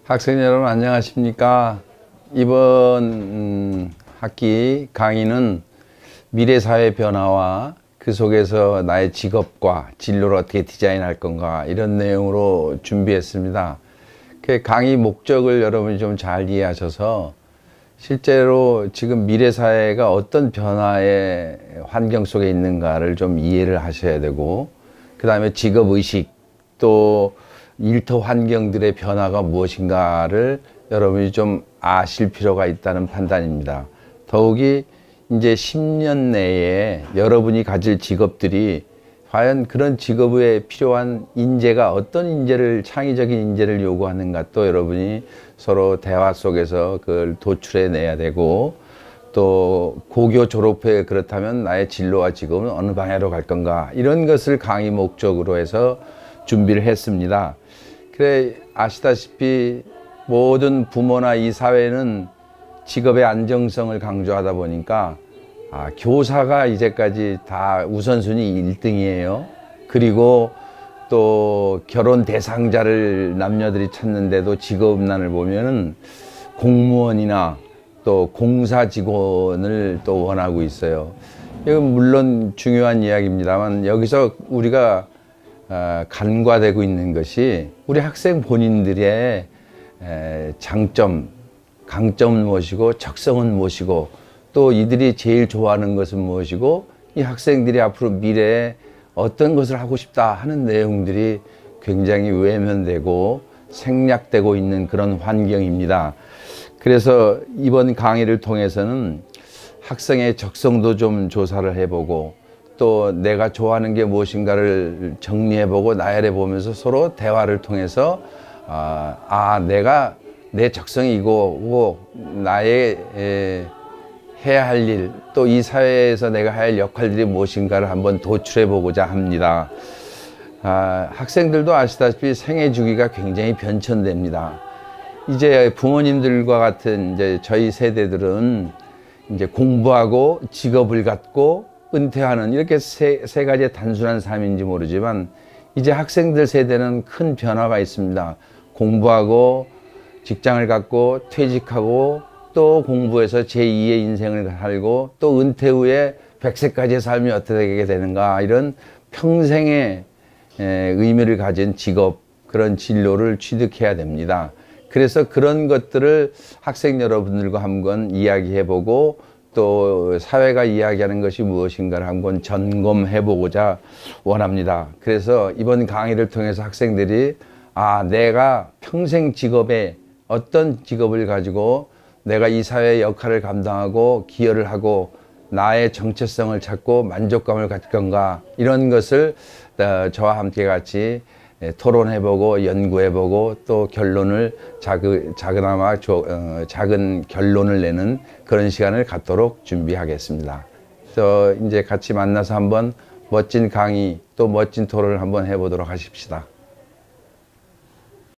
학생 여러분 안녕하십니까? 이번 학기 강의는 미래사회 변화와 그 속에서 나의 직업과 진로를 어떻게 디자인할 건가 이런 내용으로 준비했습니다. 그 강의 목적을 여러분이 좀 잘 이해하셔서 실제로 지금 미래사회가 어떤 변화의 환경 속에 있는가를 좀 이해를 하셔야 되고, 그 다음에 직업의식 또 일터 환경들의 변화가 무엇인가를 여러분이 좀 아실 필요가 있다는 판단입니다. 더욱이 이제 10년 내에 여러분이 가질 직업들이 과연 그런 직업에 필요한 인재가 어떤 인재를, 창의적인 인재를 요구하는가, 또 여러분이 서로 대화 속에서 그걸 도출해 내야 되고, 또 고교 졸업 후에 그렇다면 나의 진로와 직업은 어느 방향으로 갈 건가, 이런 것을 강의 목적으로 해서 준비를 했습니다. 그래, 아시다시피 모든 부모나 이 사회는 직업의 안정성을 강조하다 보니까 교사가 이제까지 다 우선순위 1등이에요. 그리고 또 결혼 대상자를 남녀들이 찾는데도 직업난을 보면은 공무원이나 또 공사 직원을 또 원하고 있어요. 이건 물론 중요한 이야기입니다만, 여기서 우리가 간과되고 있는 것이 우리 학생 본인들의 장점, 강점은 무엇이고 적성은 무엇이고, 또 이들이 제일 좋아하는 것은 무엇이고, 이 학생들이 앞으로 미래에 어떤 것을 하고 싶다 하는 내용들이 굉장히 외면되고 생략되고 있는 그런 환경입니다. 그래서 이번 강의를 통해서는 학생의 적성도 좀 조사를 해보고, 또 내가 좋아하는 게 무엇인가를 정리해보고 나열해 보면서 서로 대화를 통해서 내가 내 적성이 이거고 나의 해야 할 일, 또 이 사회에서 내가 해야 할 역할들이 무엇인가를 한번 도출해 보고자 합니다. 학생들도 아시다시피 생애 주기가 굉장히 변천됩니다. 이제 부모님들과 같은 이제 저희 세대들은 이제 공부하고 직업을 갖고 은퇴하는, 이렇게 세 가지의 단순한 삶인지 모르지만, 이제 학생들 세대는 큰 변화가 있습니다. 공부하고 직장을 갖고 퇴직하고 또 공부해서 제2의 인생을 살고, 또 은퇴 후에 100세까지의 삶이 어떻게 되게 되는가, 이런 평생의 의미를 가진 직업, 그런 진로를 취득해야 됩니다. 그래서 그런 것들을 학생 여러분들과 한번 이야기해보고, 또 사회가 이야기하는 것이 무엇인가를 한번 점검해 보고자 원합니다. 그래서 이번 강의를 통해서 학생들이 내가 평생 직업에 어떤 직업을 가지고 내가 이 사회의 역할을 감당하고 기여를 하고 나의 정체성을 찾고 만족감을 갖을 건가, 이런 것을 저와 함께 같이 토론해보고 연구해보고, 또 결론을 작은 결론을 내는 그런 시간을 갖도록 준비하겠습니다. 그래서 이제 같이 만나서 한번 멋진 강의 또 멋진 토론을 한번 해보도록 하십시다.